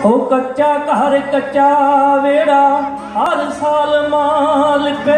हो कच्चा घर कच्चा वेड़ा हर साल माल पे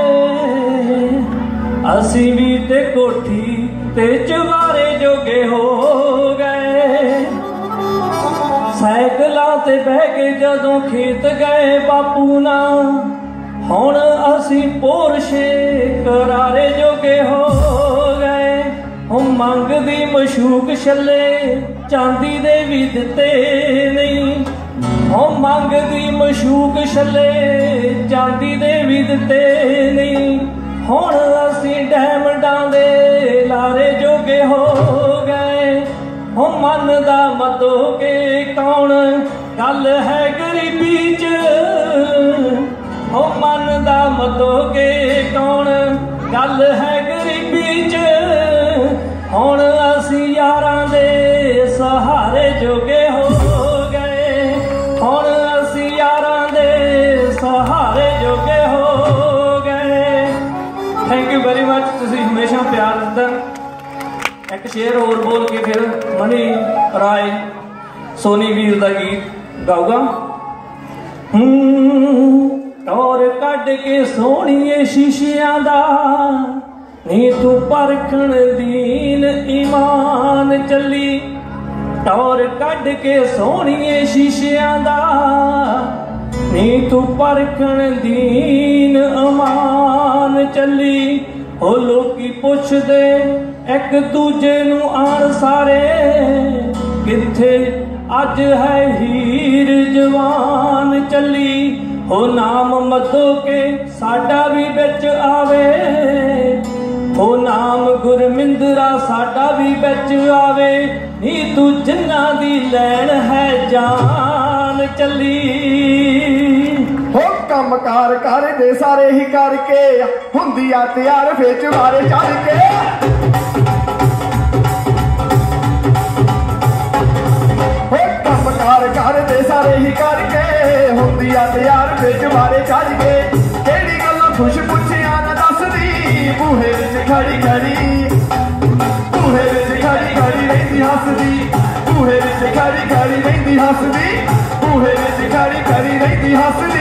असी भी ते कोठी ते चवारे जोगे हो गए। साइकलां ते बह के जदों खेत गए बापू ना हुण असी पोरशे करारे जोगे हो गए। हम मंगदी मशूक छले चांदी दे भी दिते नहीं। हम मंगदी मशूक छले चांदी दे भी दिते नहीं। हुण असी डायमंडां दे लारे जोगे हो गए। हम मनदा मदोके कौन गल है गरीबी च। हम मनदा मदोके कौन गल है गरीबी च। हुण असी यारां दे सहारे जोगे हो गए। हुण असी यारां दे सहारे जोगे हो गए। थैंक यू वेरी मच, तुसीं हमेशा प्यार दिता। एक शेर होर बोल के फिर मनी राय सोनी वीर दा गीत गाऊगा। टौर कढ के सोहणीए शीशियां दा नी तू परखण दीन ईमान चली। टौर कढ के सोहणीए शीशियां दा नी तू परखण दीन ईमान चली। ओ लोकी पुछदे एक दूजे नू आण सारे किथे अज है हीर जवान चली। हो नाम मदोके साडा भी बिच आवे। हो नाम गुरमिंदरा साडा भी बिच आवे। नी तू जिन्ना दी लैन है जान चली। हो कम कार कर दे सारे ही करके हुंदी आ तैयार फिर चुबारे चढ़ के। हो कम कार कर दे सारे ही करके हुंदी आ तैयार फिर चुबारे चढ़ के। केड़ी गल्लों खुश पुछिया ना दसदी बूहे विच खड़ी खड़ी। बूहे विच खड़ी खड़ी रहिंदी हसदी। बूहे विच खड़ी खड़ी रहिंदी हसदी। बूहे विच खड़ी खड़ी रहिंदी हसदी।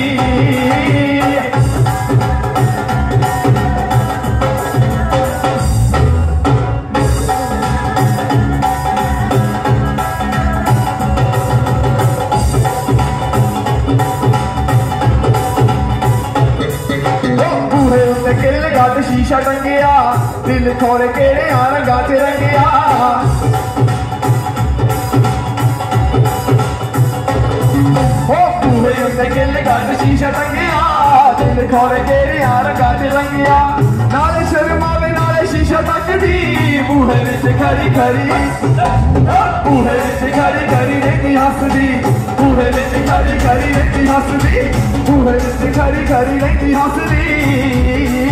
शीशा टंगिया दिल खोर केड़े रंगा च रंगिया। हो बूहे उत्ते गिल गट शीशा टंगिया दिल खोर केड़े रंगा च रंगिया। नाले शर्मावे नाले शीशा तकदी बूहे विच खड़ी खड़ी। बूहे विच खड़ी खड़ी रहिंदी हसदी। बूहे विच खड़ी खड़ी रहिंदी हसदी। बूहे विच खड़ी खड़ी रहिंदी हसदी।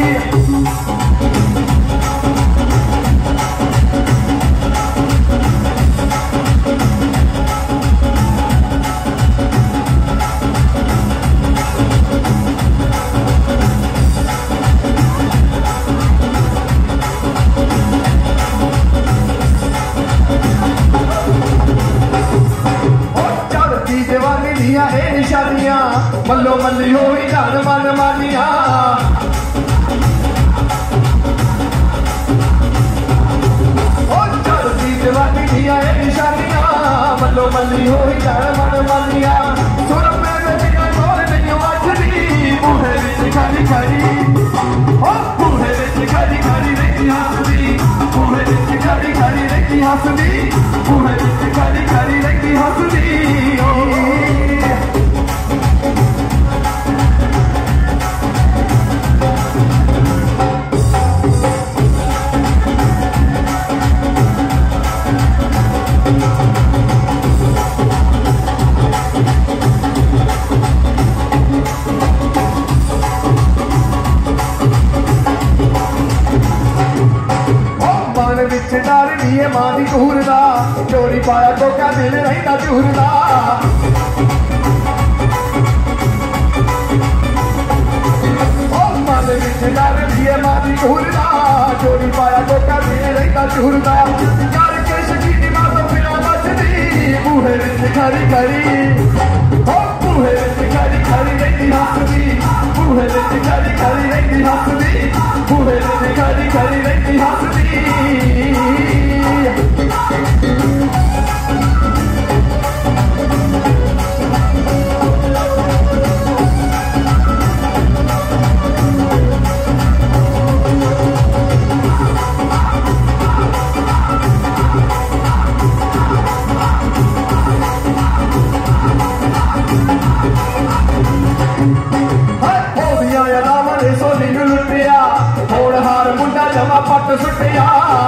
निशानियां मल्लो मल्ली होई जान मन मानिया। चलती जवानी दिया निशानियां मल्लो मल्ली होई जान मन मानिया। सुर मेरे बिना ढोल नहीं बजदी बूहे विच खड़ी खड़ी। बूहे विच खड़ी खड़ी रहिंदी हसदी। बूहे विच खड़ी खड़ी रहिंदी हसदी। बूहे विच खड़ी खड़ी रहिंदी हसदी। डर नहीं है मां दी घूरदा चोरी पाया कोका दिल रहिंदा झूरदा। मन विच डर नहीं है मां दी घूरदा चोरी पाया कोका दिल रहिंदा झूरदा। करके शकीनी मां तो बिना बचदी बूहे विच खड़ी खड़ी हो बूहे विच खड़ी खड़ी रहिंदी हसदी बूहे विच खड़ी खड़ी रहिंदी हसदी बूहे विच खड़ी खड़ी रहिंदी हसदी सोनी नूं लुटिया होण हार मुंडा जमा पट सुटिया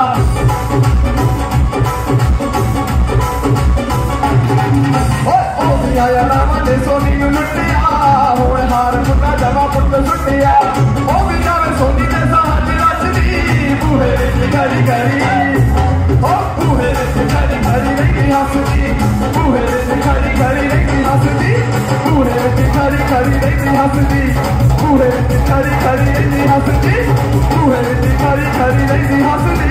सोनी नूं लुटिया होण हार मुंडा जमा पट सुटिया ओ भी जावे सोनी दे साथ रचदी बूहे विच खड़ी खड़ी ओ बूहे विच खड़ी खड़ी रहिंदी हसदी बूहे विच खड़ी खड़ी रहिंदी हसदी बूहे विच खड़ी खड़ी रहिंदी हसदी बूहे विच खड़ी खड़ी रहिंदी हसदी बूहे विच खड़ी खड़ी रहिंदी हसदी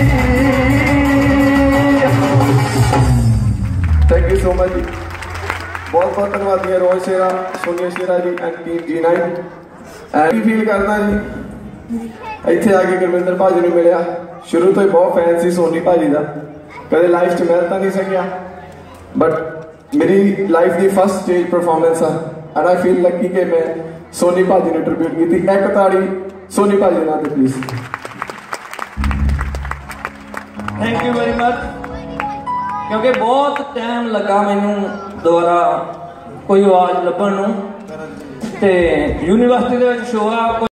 thank you so much ji बहुत बहुत धन्यवाद ji Rohit Shera Sonia Shera ji and team G9 and feel करना जी ਇੱਥੇ ਆ ਕੇ ਗੁਰਮਿੰਦਰ ਭਾਜੀ ਨੂੰ ਮਿਲਿਆ ਸ਼ੁਰੂ ਤੋਂ ਹੀ ਬਹੁਤ ਫੈਨ ਸੀ ਸੋਨੀ ਭਾਜੀ ਦਾ ਕਦੇ ਲਾਈਫ 'ਚ ਮਿਲ ਤਾਂ ਨਹੀਂ ਸਕਿਆ ਬਟ ਮੇਰੀ ਲਾਈਫ ਦੀ ਫਸਟ ਸਟੇਜ ਪਰਫਾਰਮੈਂਸ ਆ ਐਂਡ ਆਈ ਫੀਲ ਲੱਕੀ ਕਿ ਮੈਂ ਸੋਨੀ ਭਾਜੀ ਨੂੰ ਟ੍ਰਿਬਿਊਟ ਕੀਤੀ ਇੱਕ ਤਾੜੀ ਸੋਨੀ ਭਾਜੀ ਦੇ ਨਾਂ ਤੇ please thank you very much क्योंकि बहुत टाइम लगा मैनू दोबारा कोई आवाज़ लभण नूं ते university they which show uh